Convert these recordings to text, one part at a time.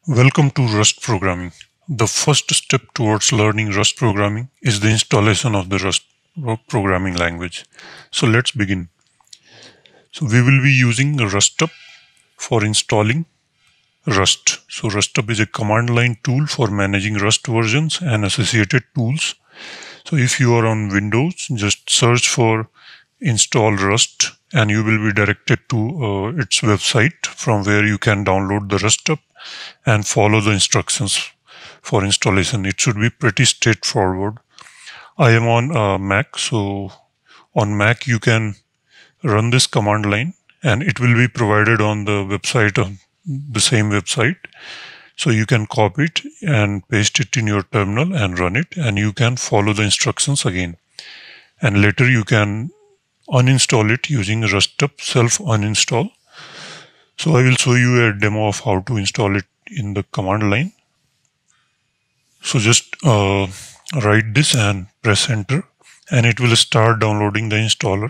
Welcome to Rust programming. The first step towards learning Rust programming is the installation of the Rust programming language. So let's begin. So we will be using rustup for installing Rust. So rustup is a command line tool for managing Rust versions and associated tools. So if you are on Windows, just search for install Rust and you will be directed to its website from where you can download the rustup and follow the instructions for installation. It should be pretty straightforward. I am on Mac, so on Mac you can run this command line and it will be provided on the website, on the same website. So you can copy it and paste it in your terminal and run it, and you can follow the instructions again. And later you can uninstall it using rustup self uninstall. So I will show you a demo of how to install it in the command line. So just write this and press enter, and it will start downloading the installer.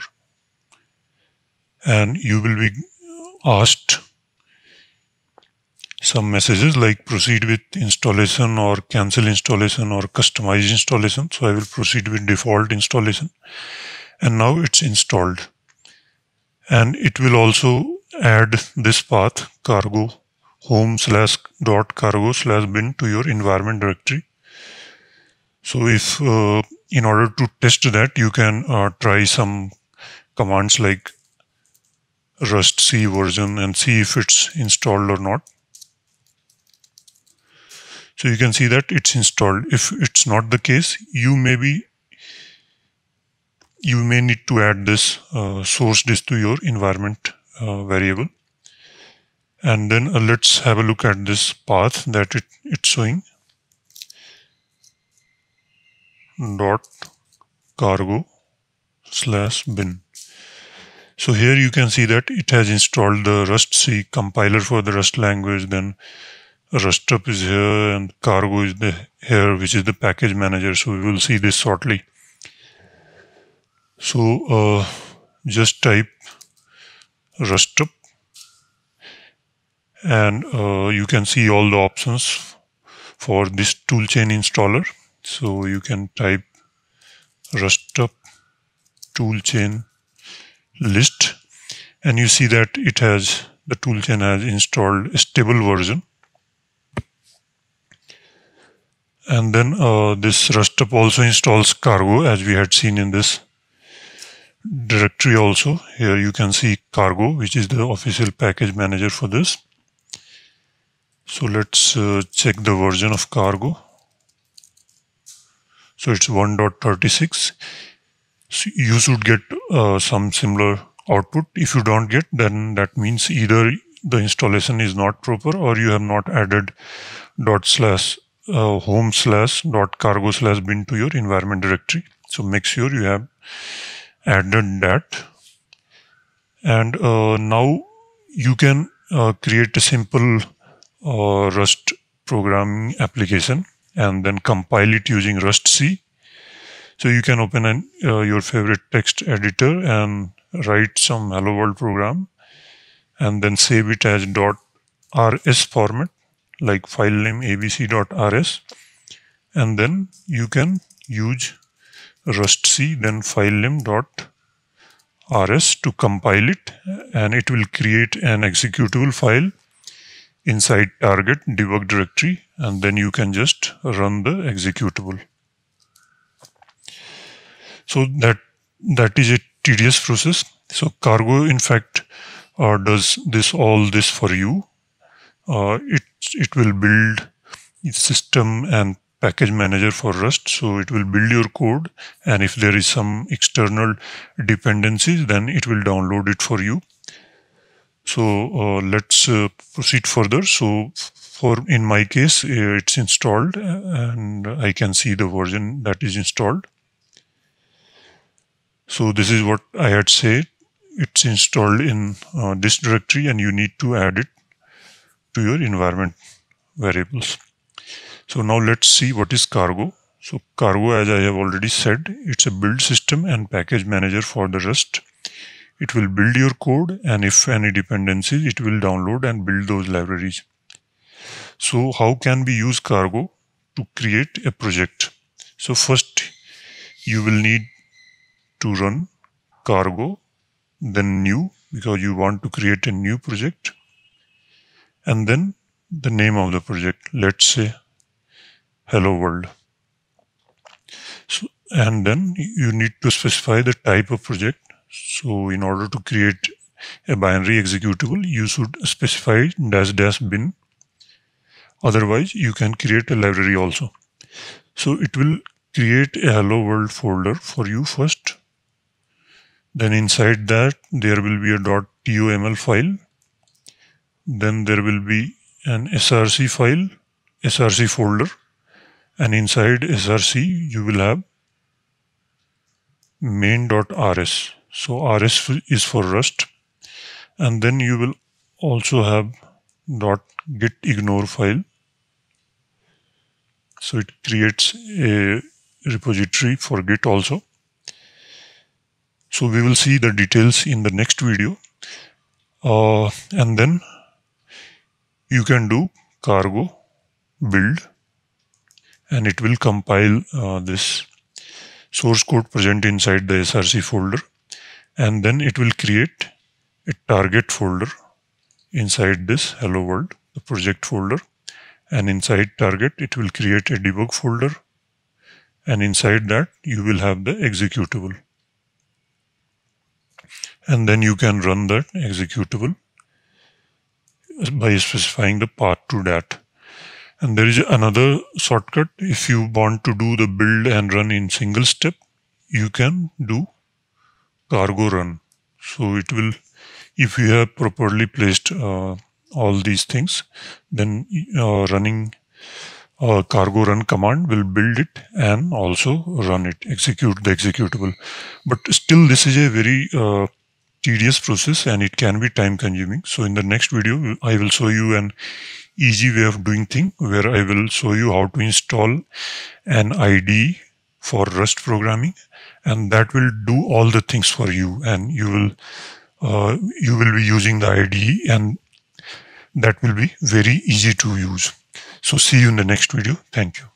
And you will be asked some messages like proceed with installation or cancel installation or customize installation. So I will proceed with default installation. And now it's installed. And it will also add this path cargo home/.cargo/bin to your environment directory. So if in order to test that, you can try some commands like rustc version and see if it's installed or not. So you can see that it's installed. If it's not the case, you may need to add this, source this to your environment variable. And then let's have a look at this path that it's showing. .cargo/bin. So here you can see that it has installed the rustc compiler for the Rust language. Then rustup is here and cargo is here, which is the package manager. So we will see this shortly. So just type rustup and you can see all the options for this toolchain installer. So you can type rustup toolchain list, and you see that the toolchain has installed a stable version. And then this rustup also installs cargo, as we had seen in this directory also. Here you can see cargo, which is the official package manager for this. So let's check the version of cargo. So it's 1.36. So you should get some similar output. If you don't get, then that means either the installation is not proper or you have not added home/.cargo/bin to your environment directory. So make sure you have added that. And now you can create a simple Rust programming application and then compile it using rustc. So you can open your favorite text editor and write some hello world program and then save it as .rs format, like file name abc.rs, and then you can use rustc then file name .rs to compile it, and it will create an executable file inside target debug directory, and then you can just run the executable. So that is a tedious process. So cargo in fact does all this for you. It will build its system and package manager for Rust. So it will build your code, and if there is some external dependencies, then it will download it for you. So let's proceed further. So in my case, it's installed and I can see the version that is installed. So this is what I had said. It's installed in this directory and you need to add it to your environment variables. So now let's see what is cargo. So cargo, as I have already said, it's a build system and package manager for the Rust. It will build your code, and if any dependencies, it will download and build those libraries. So how can we use cargo to create a project? So first you will need to run cargo, then new, because you want to create a new project, and then the name of the project, let's say hello world. So, and then you need to specify the type of project. So in order to create a binary executable, you should specify --bin. Otherwise, you can create a library also. So it will create a hello world folder for you first. Then inside that, there will be a .toml file. Then there will be an src file, src folder. And inside src, you will have main.rs. So rs is for Rust. And then you will also have .gitignore file. So it creates a repository for Git also. So we will see the details in the next video. And then you can do cargo build, and it will compile this source code present inside the src folder, and then it will create a target folder inside this hello world, the project folder, and inside target it will create a debug folder, and inside that you will have the executable, and then you can run that executable by specifying the path to that. And there is another shortcut. If you want to do the build and run in single step, you can do cargo run. So it will, if you have properly placed all these things, then running cargo run command will build it and also run it, execute the executable. But still, this is a very tedious process and it can be time consuming. So in the next video, I will show you an easy way of doing thing, where I will show you how to install an IDE for Rust programming, and that will do all the things for you, and you will be using the IDE, and that will be very easy to use. So see you in the next video. Thank you.